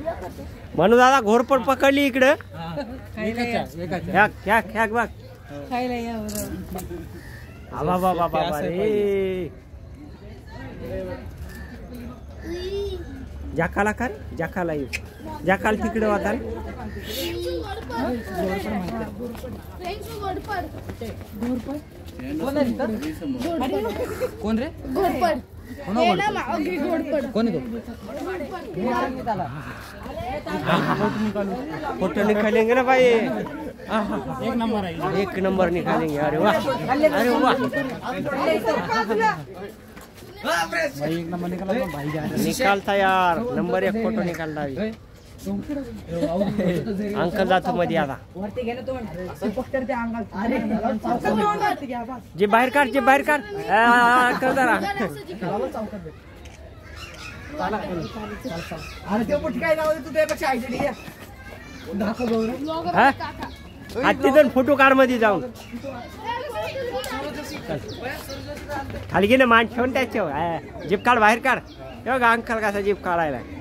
म्हणून दादा घोरपड पकडली इकडं बघ बाबा रे जाकाला काय जाकाला जाकाल तिकडे होता कोण रे फोटो निकालेंगे ना भाई एक नंबर निकालेंगे अरे वाह भाई एक नंबर निकाला भाई निकालता यार नंबर 1 फोटो निकालता अंकल जातो मध्ये आता जे बाहेर काढ अंकल जरा तिथून फोटो काढ मध्ये जाऊन खाली गेलं मान ठेवून त्याच्यावर जीप काढ बाहेर काढ तेव्हा अंकल कसा जीप काढायला